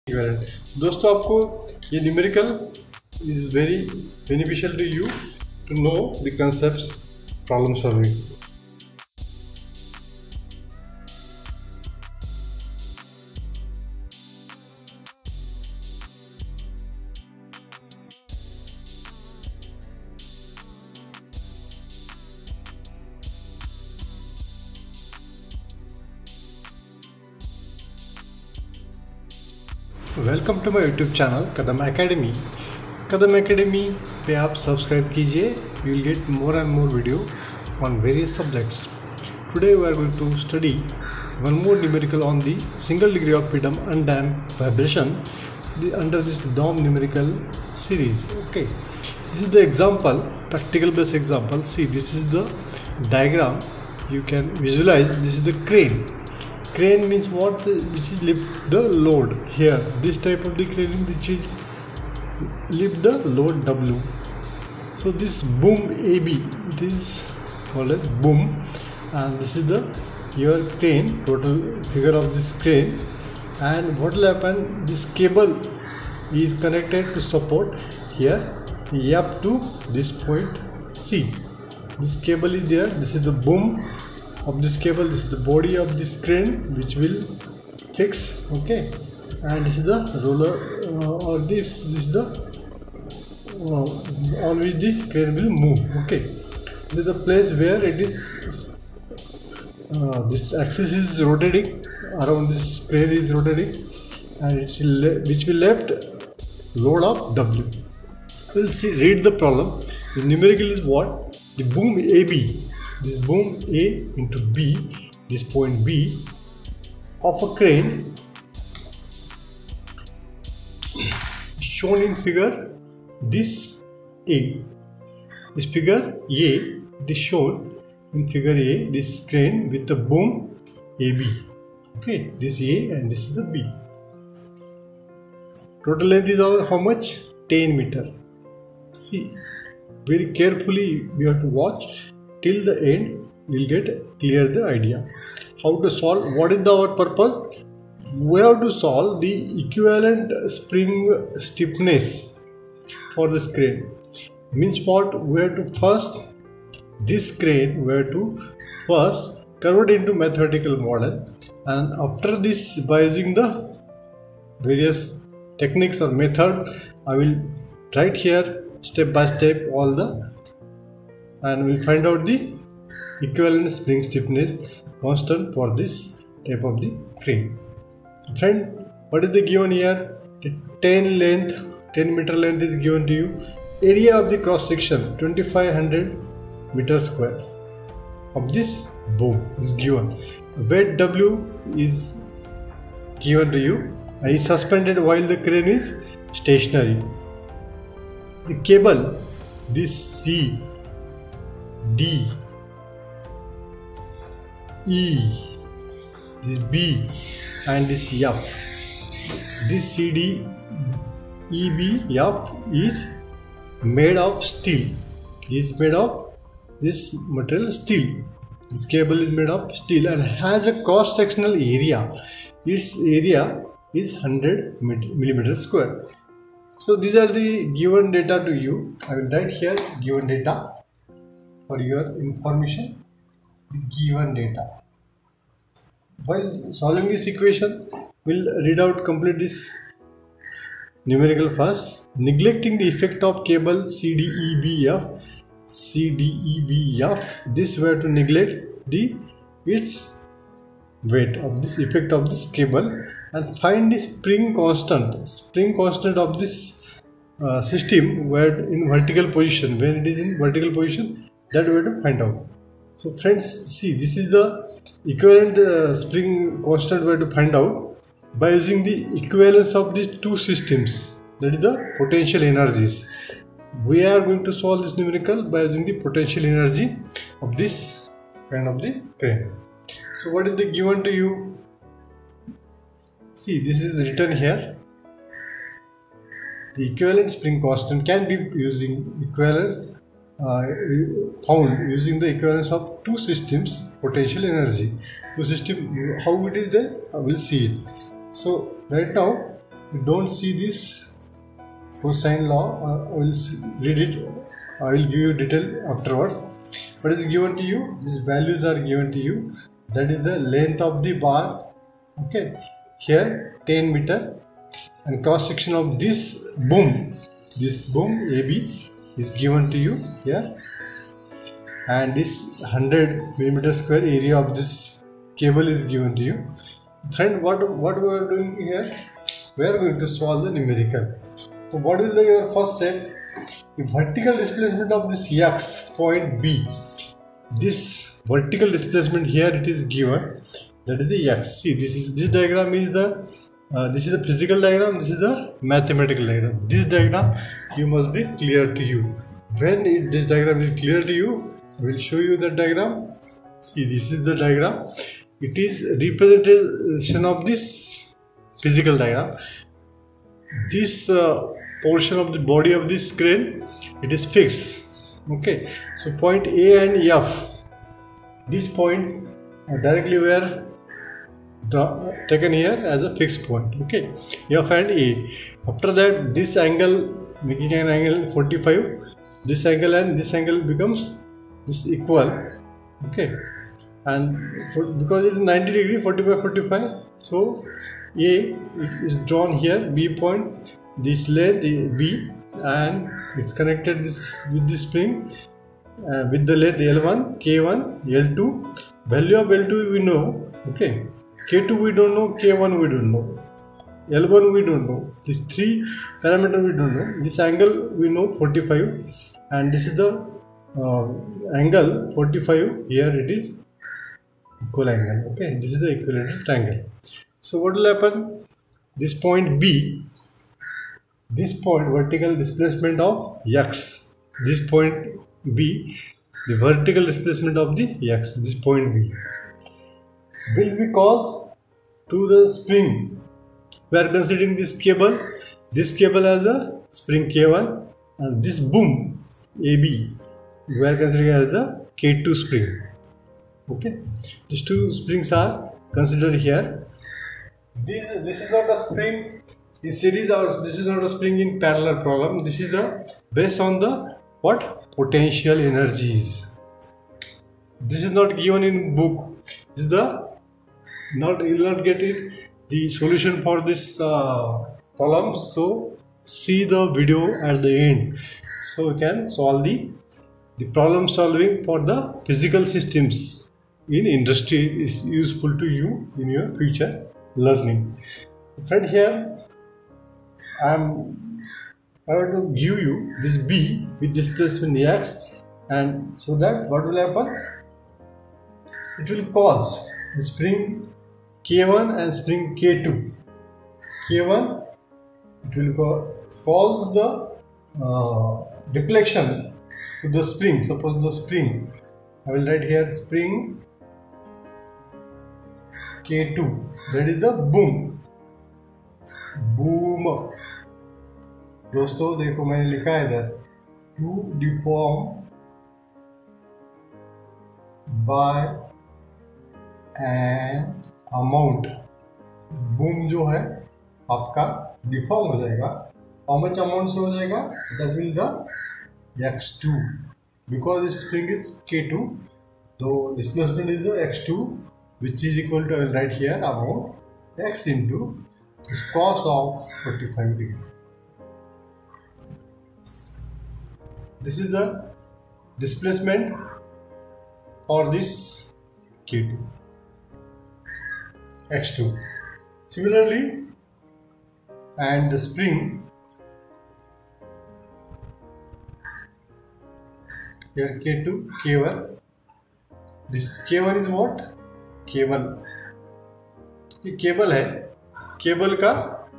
दोस्तों आपको ये numerical is very beneficial to you to know the concepts problem solving. Welcome to my YouTube channel Kadam academy. Kadam academy पे आप subscribe कीजिए. You will get more and more video on various subjects. Today we are going to study one more numerical on the single degree of freedom undamped vibration under this DOM numerical series. Okay, this is the example, practical based example. See, this is the diagram. You can visualize. This is the crane. Crane means what? Which is lift the load. Here, this type of the crane which is lift the load W. So this boom AB, it is called as boom, and this is the your crane, total figure of this crane. And what will happen, this cable is connected to support here up to this point C. This cable is there. This is the boom of this cable. This is the body of this crane which will fix. Okay, and this is the roller or this is the on which the crane will move. Okay, this is the place where it is this axis is rotating around, this crane is rotating, and it's which will left load of W. We'll see, read the problem. The numerical is what? The boom AB, this boom A into B, this point B of a crane shown in figure this A. This figure A, it is shown in figure A, this crane with the boom AB. Okay, this A and this is the B. Total length is how much? 10 meter. See, very carefully we have to watch till the end. We'll get clear the idea. How to solve? What is our purpose? We have to solve the equivalent spring stiffness for this crane. Means what? We have to first this crane we have to first convert into mathematical model, and after this, by using the various techniques or method, I will write here step by step all the, and we'll find out the equivalent spring stiffness constant for this type of the crane. So friend, what is the given here? The 10 meter length is given to you. Area of the cross section 2500 meter square of this boom is given. Weight W is given to you, and is suspended while the crane is stationary. The cable, this C, D, E, this B, and this F. This CD, EB, F is made of steel. Is made of this material steel. This cable is made of steel and has a cross sectional area. Its area is 100 millimeter square. So these are the given data to you. I will write here given data for your information. The given data. While solving this equation, we'll read out complete this numerical first. Neglecting the effect of cable CDEBF. This way to neglect its weight of this effect of this cable, and find the spring constant of this system where in vertical position, when it is in vertical position, that way to find out. So friends, see, this is the equivalent spring constant way to find out by using the equivalence of these two systems, that is the potential energies. We are going to solve this numerical by using the potential energy of this kind of the crane. So what is the given to you? See, this is written here. The equivalent spring constant can be using equivalence found using the equivalence of two systems potential energy. Two system, how it is there? I will see it. So right now you don't see this cosine law, I will read it. I will give you detail afterwards. What is given to you? These values are given to you. That is the length of the bar. Okay, here 10 meter, and cross section of this boom AB is given to you here, and this 100 millimeter square area of this cable is given to you. Friend, what we are doing here? We are going to solve the numerical. So what is your first step? The vertical displacement of this x point B. This vertical displacement here it is given. That is the x. See, this diagram is the this is the physical diagram. This is the mathematical diagram. This diagram you must be clear to you. When this diagram is clear to you, I will show you the diagram. See, this is the diagram. It is representation of this physical diagram. This portion of the body of this crane, it is fixed. Okay, so point A and F, these points directly were taken here as a fixed point. Okay, F and A. After that, this angle, making an angle 45, this angle and this angle becomes this equal. Okay, and because it is 90 degree, 45, so A is drawn here, B point, this length B, and it's connected with this spring with the length L1, K1, L2. Value of L2 we know. Okay, K2 we don't know, K1 we don't know, L1 we don't know. These three parameters we don't know. This angle we know 45, and this is the angle 45. Here it is equal angle. Okay, this is the equilateral triangle. So what will happen? This point B, this point vertical displacement of x, this point B, the vertical displacement of the x, this point B, will be caused to the spring. We are considering this cable as a spring K1, and this boom AB we are considering as a K2 spring. Okay, these two springs are considered here. This is not a spring in series, or this is not a spring in parallel problem. This is the based on the what? Potential energies. This is not given in book. This is the you will not get it the solution for this problem. So see the video at the end, so you can solve the problem solving for the physical systems in industry is useful to you in your future learning. Friend, here I want to give you this B with displacement x, and so that what will happen? It will cause the spring K1 and spring K2. K1, it will cause the deflection to the spring. Suppose the spring, I will write here spring K2, that is the boom. दोस्तों देखो मैंने लिखा है इधर, to deform by an amount. boom जो है आपका deform हो जाएगा. how much amount से हो जाएगा? that will the x2, because this spring is K2, so displacement is the x2, which is equal to, I will write here, amount x into this cos of 45 degree. This is the displacement for this K2, x2. Similarly, and the spring here K2, K1. This K1 is what? Cable. ये cable है. Cable का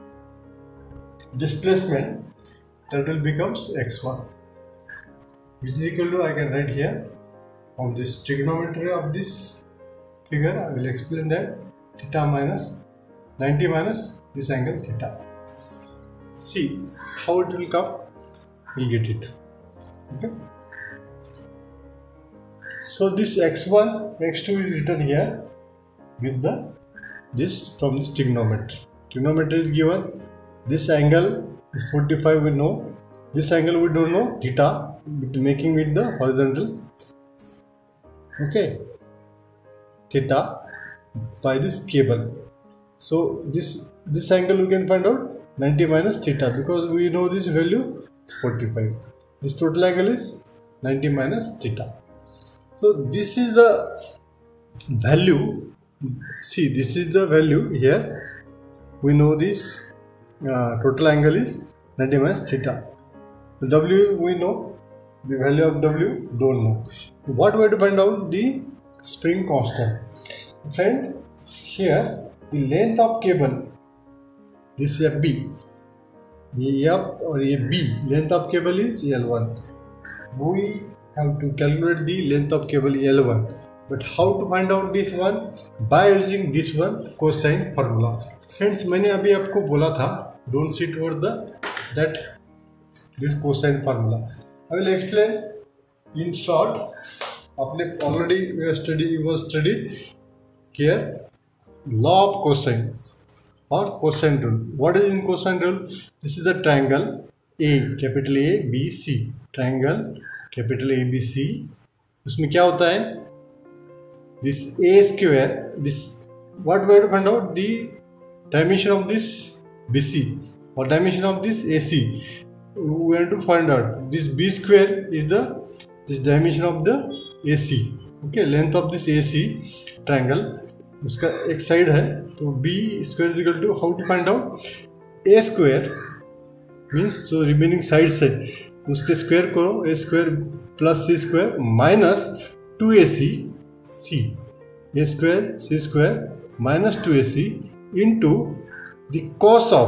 displacement that will becomes x1, which is equal to, I can write here on this trigonometry of this figure. I will explain that theta minus 90 minus this angle theta. See how it will come. We'll get it. Okay. So this x1, x2 is written here with this from this trigonometry. Trigonometry is given This angle is 45, we know. This angle we don't know, theta, making it the horizontal. Okay, theta by this cable. So this angle we can find out 90 minus theta, because we know this value is 45. This total angle is 90 minus theta. So this is the value. See, this is the value here. We know this total angle is 90 minus theta. W we know, the value of W don't know. What we have to find out? The spring constant. Friend, here the length of cable, this FB, ये F or ये B, length of cable is L1. We have to calculate the length of cable L1. But how to find out this one? By using this one cosine formula. Friends, मैंने अभी आपको बोला था, don't sit over this cosine formula. I will explain in short. आपने already studied here law of cosine or cosine rule. What is in cosine rule? This is the triangle A, capital A, B, C. Triangle capital A, B, C. उसमें क्या होता है? This A square. This what we have to find out? The dimension of this BC or dimension of this AC. We have to find out this B square is this dimension of the AC. Okay, length of this AC triangle. उसका एक side है, तो B square is equal to, how to find out? A square means so remaining sides है, उसके square करो, A square plus C square minus 2AC C. A square C square minus 2AC into the cos of,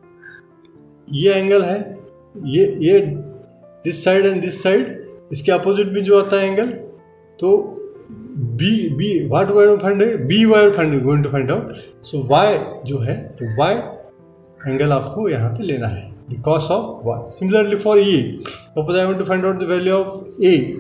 ये angle है, ये this side and this side, इसके opposite में जो आता है एंगल, तो B what we will find it? B we are going to find out. So Y जो है, तो Y एंगल आपको यहाँ पे लेना है, the cos of Y. Similarly for E, suppose I want to find out the value of A.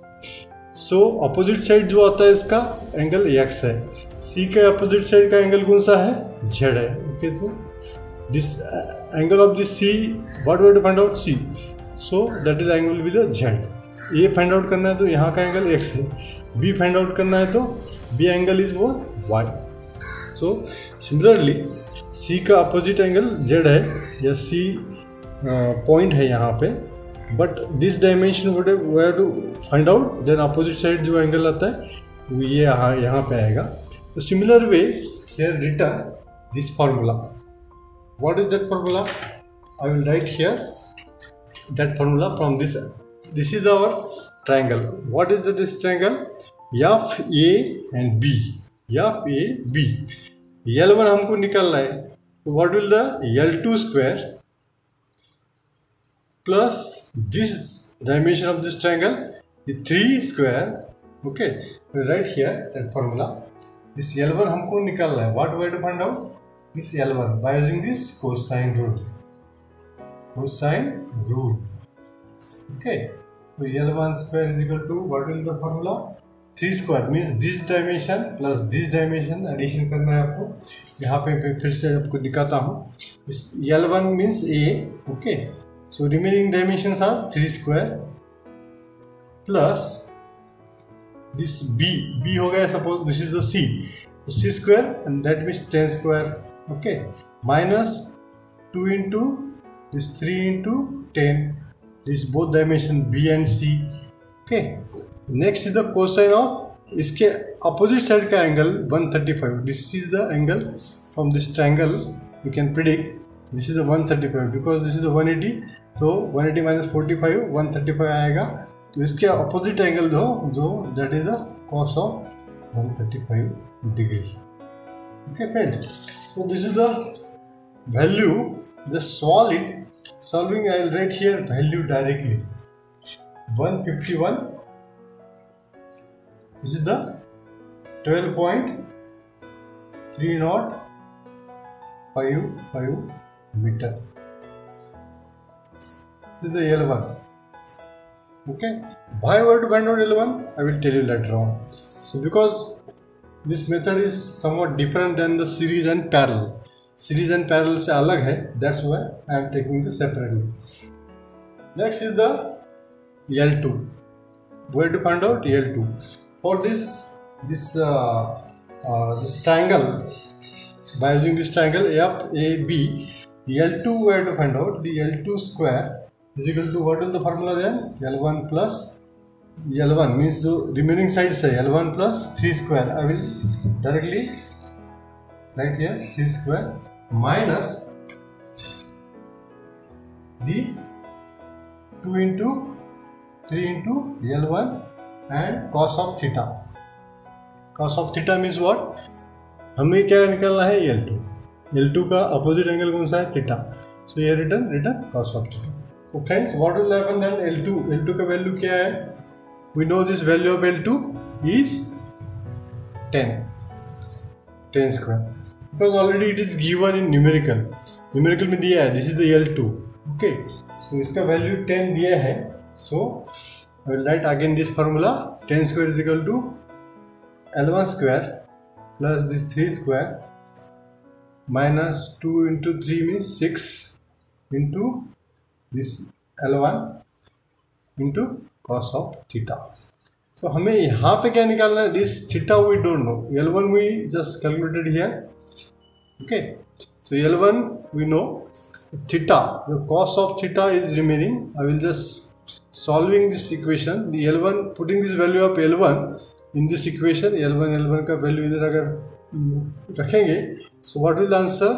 So opposite side जो आता है इसका एंगल X है, C का opposite side का एंगल कौन सा है? Z है. Okay, so this angle of this C, what we have to find out? C. So that is angle will be the Z. A find out करना है तो यहाँ का एंगल x है, B फाइंड आउट करना है तो B एंगल इज वो y. सो सिमिलरली C का अपोजिट एंगल z है, या C पॉइंट है यहाँ पे, but this dimension we have to find out, then opposite side जो एंगल आता है वो ये यहाँ पे आएगा. तो similar way here return this formula. What is that formula? I will write here that formula from this. This is our triangle. What is this triangle? F A and B. F A B. L1 हमको निकालना है. What will the L2 square plus this dimension of this triangle, the 3 square. Okay, right here that formula. This L1 हमको निकालना है. What we have to find out? This L1 by using this cosine rule. Cosine rule. Okay, so L1 square is equal to, what will the formula? 3 square means this dimension plus this dimension addition करना है आपको. यहाँ पे फिर से आपको दिखाता हूँ. This L1 means A. Okay, so remaining dimensions are 3 square plus this B. B हो गया, suppose this is the C. So C square and that means 10 square. Okay, minus 2 into this 3 into 10. This both dimension B and C. Okay, next is the cosine of, इसके opposite side का angle 135. This is the angle from this triangle. You can predict this is the 135 because this is the 180. तो 180 minus 45 135 आएगा. तो इसके opposite angle जो that is the cos of 135 degree. Okay friends, so this is the value. Just solve it. Solving, I will write here value directly. 151. This is the 12.305 meter. This is the L1. Okay. Why we have to find out L1? I will tell you later on. So because this method is somewhat different than the series and parallel. Series and parallel से अलग है, that's why I am taking this separately. Next is the L2. Where to find out L2? For this triangle, by using this triangle FAB, the L2 where to find out? The L2 square is equal to, what is the formula then? L1 plus L1 means the remaining side say L1 plus 3 square. I will directly write here 3 square minus the 2 into 3 into L1 and cos of theta. Cos of theta means what? हमें क्या निकालना है? L2. L2 का अपोजिट angle कौन सा है? Theta. So ये रिटर्न cos of theta. तो friends, what will happen then? L2 का वैल्यू क्या है? We know this value of L2 is 10 square, because already it is given in numerical में दिया है. This is the L2. Okay, so इसका value 10 दिया है. So I will write again this formula. 10 square is equal to L1 square plus this 3 square minus 2 into 3 means 6 into this L1 into cos of theta. So हमें यहाँ पे क्या निकालना है? This theta we don't know. L1 we just calculated here. Okay. So L1 we know. Theta, the cos of theta is remaining. I will just solving this equation, the L1, putting this value of L1 in this equation, L1 का value इधर अगर रखेंगे, so what will the answer?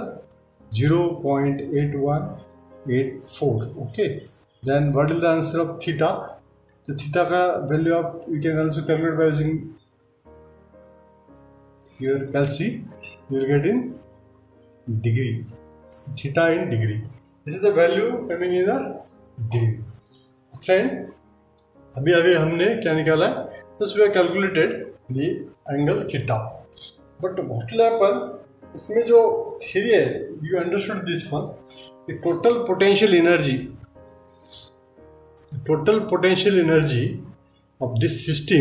0.8184. okay, then what is the answer of theta? The theta का value of, we can also calculate by using your calci. You will get in degree, theta in degree. This is the value coming in the degree. Friend, अभी हमने क्या निकाला है? Just we have calculated the angle theta. But what will happen? इसमें जो theory है, you understood this one. The total potential energy of this system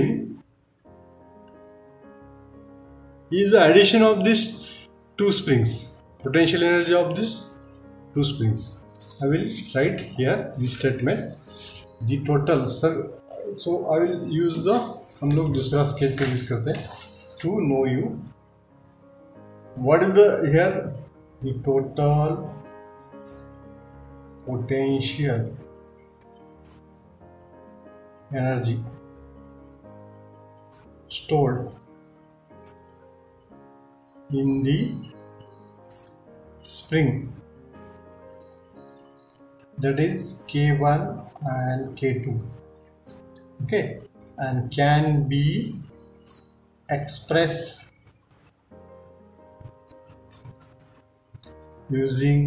is the addition of these two springs. Potential energy of these two springs. I will write here this statement. The total, sir, so I will use the, हम लोग दूसरा sketch पे use करते हैं, to know you what is the here the total potential energy stored in the spring, that is K1 and K2, okay, and can be expressed using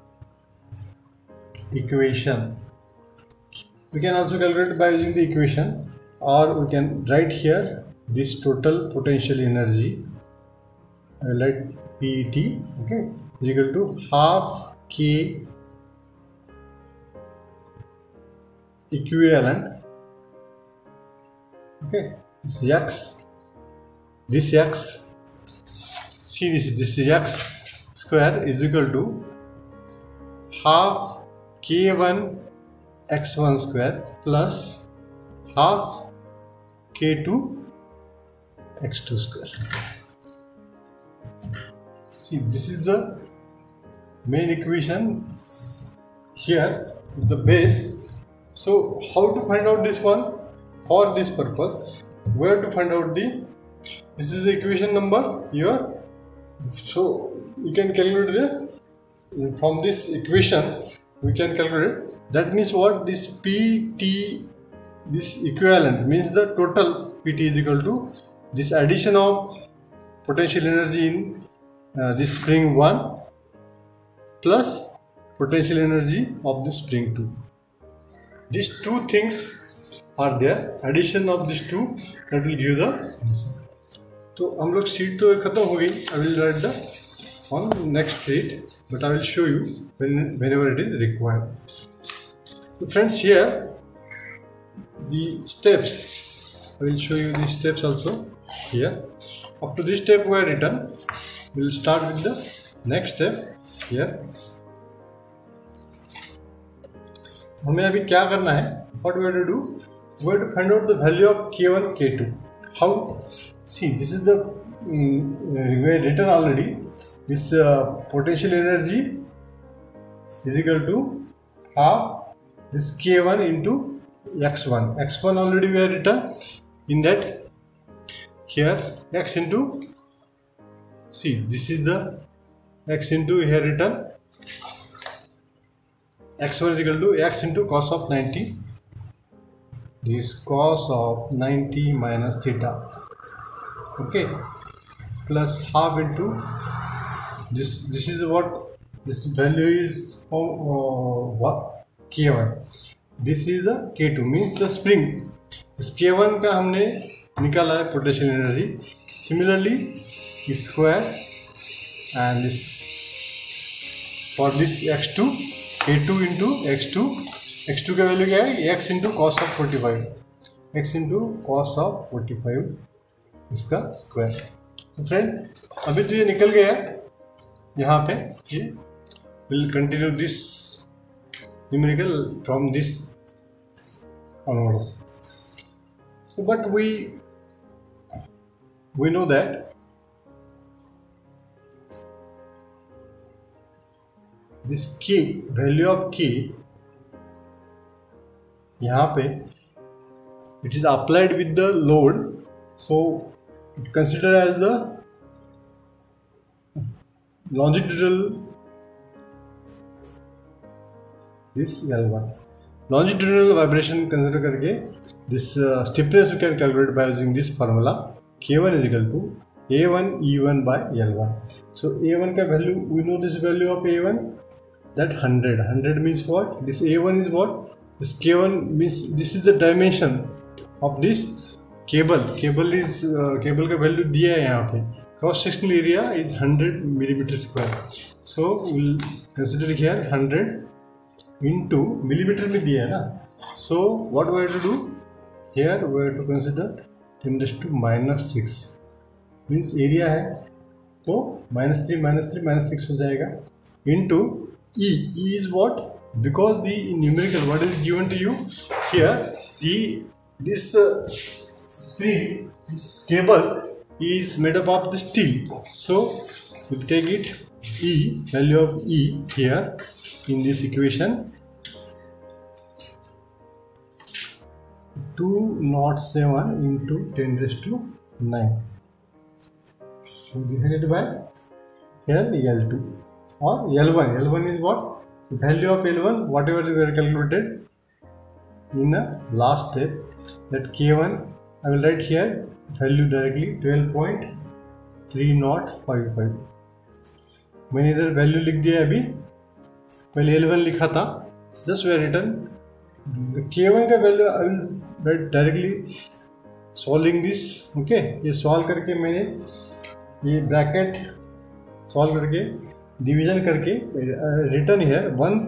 equation. We can also calculate by using the equation, or we can write here this total potential energy, I will write PET, okay, is equal to half K equivalent, okay, this x, see this x square is equal to half K1 x1 square plus half K2 x2 square. See, this is the main equation here, the base. So how to find out this one? For this purpose, where to find out this is the equation number here. So you can calculate from this equation we can calculate. That means what? This PT, this equivalent means the total PT is equal to this addition of potential energy in this spring 1 plus potential energy of the spring 2. These two things are there, addition of these two, that will give the answer. तो हम लोग sheet तो खत्म हो गई. I will write the on next sheet, but I will show you whenever it is required. So friends, here the steps, I will show you the steps also here. Up to this step we are written. We will start with the next step. Here हमें अभी क्या करना है, what we have to do, we have to find out the value of K1 K2. How, see this is the written already. This potential energy is equal to half this K1 into x1. X1 already we have written in that here, x into, see this is the x into here written, x1 is equal to x into cos of 90, this cos of 90 minus theta, okay, plus half into this is what this value is, what K1, this is the K2 means the spring. इस K1 का हमने निकाला है potential energy. Similarly square and this for this x2 K2 into x2 का value क्या है, x into cos of 45, x into cos of 45 इसका square. तो फ्रेंड अभी तो ये निकल गया यहाँ पे, ये will continue this numerical from this onwards. So but we know that this K, value of K यहाँ पे it is applied with the load, so it considered as the longitudinal, this L1 longitudinal vibration consider करके this stiffness we can calculate by using this formula. K1 is equal to A1 E1 by L1. So A1 का value, we know this value of A1, that 100 means what, this A1 is what, this K1 means this is the dimension of this cable is cable का value दिया है यहाँ पे, cross sectional area is 100 millimeter square, so we'll consider here 100 into millimeter में दिया है ना, so what we have to do here, we have to consider 10⁻⁻6 means area है, तो -3 हो जाएगा, into E is what, because the numerical what is given to you here, this spring, this cable is made up of the steel, so we'll take it E, value of E here in this equation, 207 into 10⁹, so divided by here L2 or L1 is what, value of L1 whatever we have calculated in the last step, that K1 I will write here value directly 12.3055. मैंने इधर value लिख दिया है, अभी पहले L1 लिखा था, just we are written K1 का value I will write directly solving this, okay. ये सॉल्व करके मैंने ये ब्रैकेट सॉल्व करके डिवीजन करके written here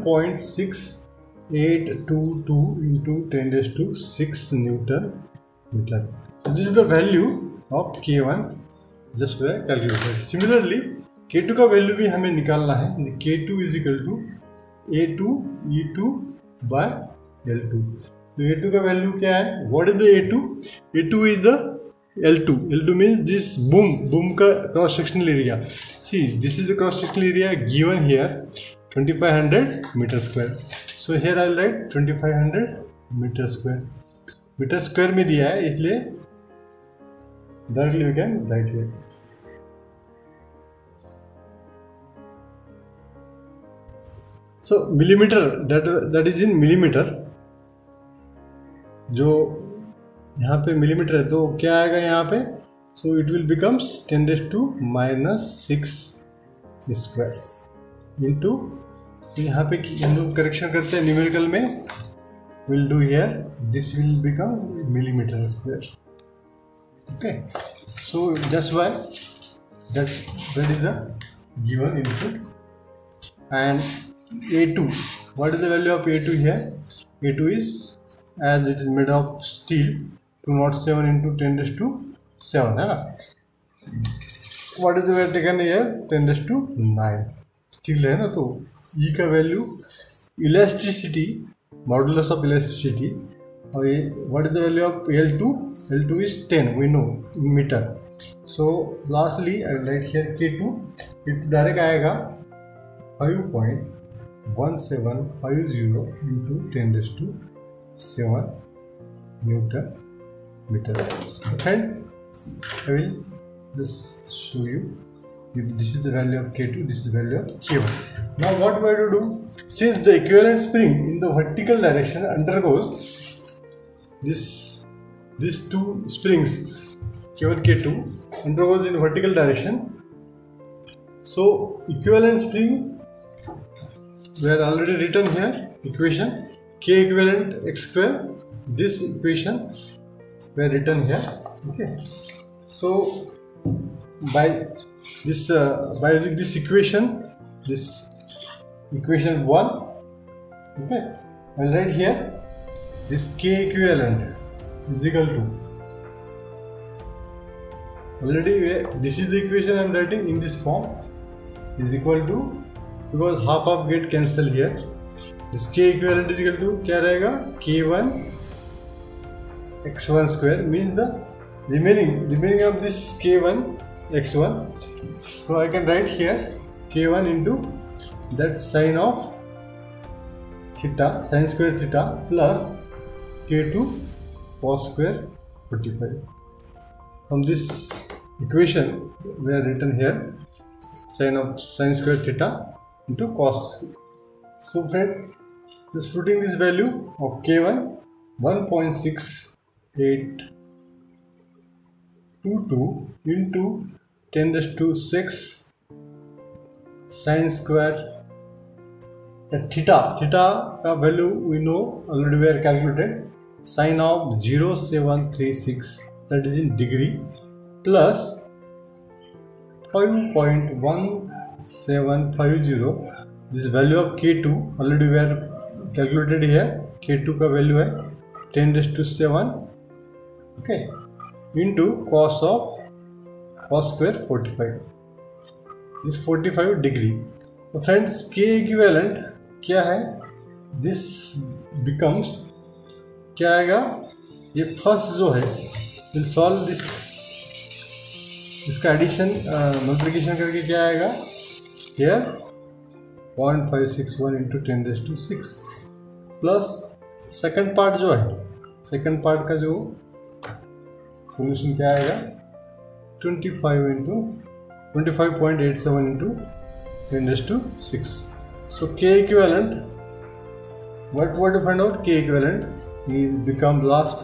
1.6822 into 10⁶ Newton meter. So this is the value of K1 just we have calculated. Similarly K2 का value भी हमें निकालना है. K2 is equal to A2 E2 by L2. तो A2 का value क्या है, what is the A2? A2 is the L2 means this boom का cross sectional area. See this is the cross sectional area given here 2500 meter square. So here I will write 2500 meter square. Metre square में दिया है इसलिए directly we can write here. So millimetre, that is in millimetre. जो यहाँ पे millimetre है तो क्या आएगा यहाँ पे, so it will becomes 10⁻⁻6 square into, तो यहाँ पे हम लोग करेक्शन करते हैं न्यूमेरिकल में, we'll do here, this will become millimeter square, okay. So that's why that is the given input. And A2, what is the value of A2 here? A2 is, as it is made of steel, 207 into 10⁻⁷, है ना. What is the value taken here? 10⁹. Steel है ना, तो E का value elasticity, modulus of elasticity, और ये what is the value of L2? L2 is 10, we know in metre. So lastly I write here K2 direct आएगा 5.1750 into 10⁻⁷ Newton meter. And I will just show you. If this is the value of K2, this is the value of K1. Now what we have to do? Since the equivalent spring in the vertical direction undergoes these two springs, K1, K2 undergoes in vertical direction. So equivalent spring we are already written here equation K equivalent x square. This equation we are written here. Okay. So by using this equation 1, okay, I'll write here this K equivalent is equal to, already this is the equation I am writing in this form, is equal to, because half of get cancel here, this K equivalent is equal to क्या रहेगा, K1 x1 square, means the remaining of this K1 x1. So I can write here K1 into that sine of theta, sine square theta, plus K2 cos square 45. From this equation we are written here sine square theta into cos. So friend, just putting this value of K1 1.6822 into 10⁻⁶ sine square theta का value we know already, we are calculated, sine of 0.736, that is in degree, plus 5.1750, this value of K2 already we are calculated here. K2 का value है 10⁻⁷, okay, into cos square 45, this 45 degree. So friends, K equivalent क्या है, this becomes क्या आएगा, ये first जो है will solve this, इसका एडिशन मल्टीप्लिकेशन करके क्या आएगा here 0.561 into 10⁻⁶, plus second part जो है, सेकंड पार्ट का जो सॉल्यूशन क्या आएगा 25.87 into 10⁻⁶. So K equivalent, what to find out? K equivalent is become last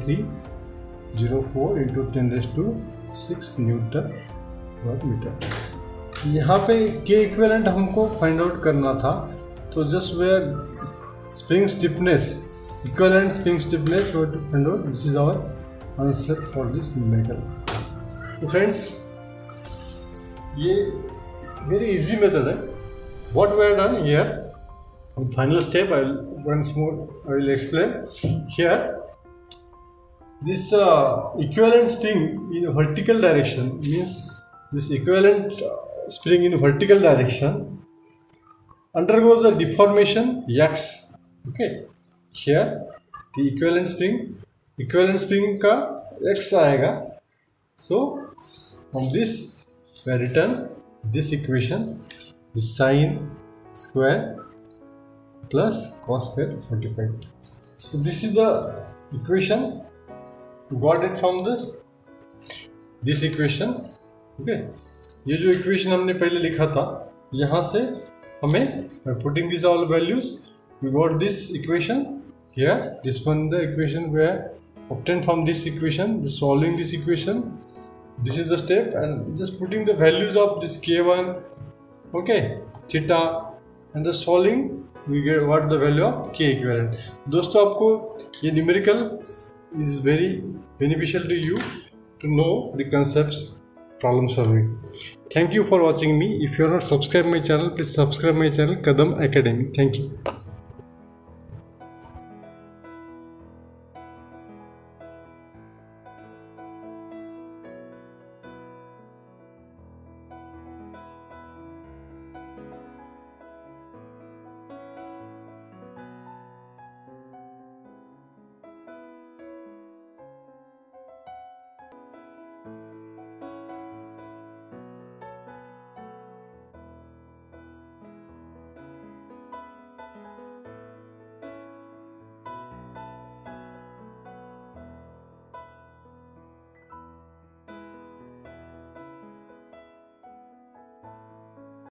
4304 into 10⁻⁶ Newton per meter. यहाँ पे K equivalent हमको फाइंड आउट करना था, तो just where spring stiffness, equivalent spring stiffness, we have to find out. This is our answer for this numerical. So friends, ये very easy method है. What we have done here, the final step I will explain here. This equivalent spring in a vertical direction means this equivalent spring in vertical direction undergoes a deformation x. Okay, here the equivalent spring का x आएगा. So from this we have written this equation, the sine square plus cos square 45. So this is the equation, we got it from this equation. Okay, ये जो equation हमने पहले लिखा था, यहाँ से हमें by putting these all values we got this equation here. This one the equation we have obtained from this equation. This solving this equation, this is the step, and just putting the values of this K1, okay, theta, and the solving we get what is the value of K equivalent. दोस्तों, आपको ये numerical is very beneficial to you to know the concepts problem solving. Thank you for watching me. If you are not subscribed my channel, please subscribe my channel Kadam Academy. Thank you.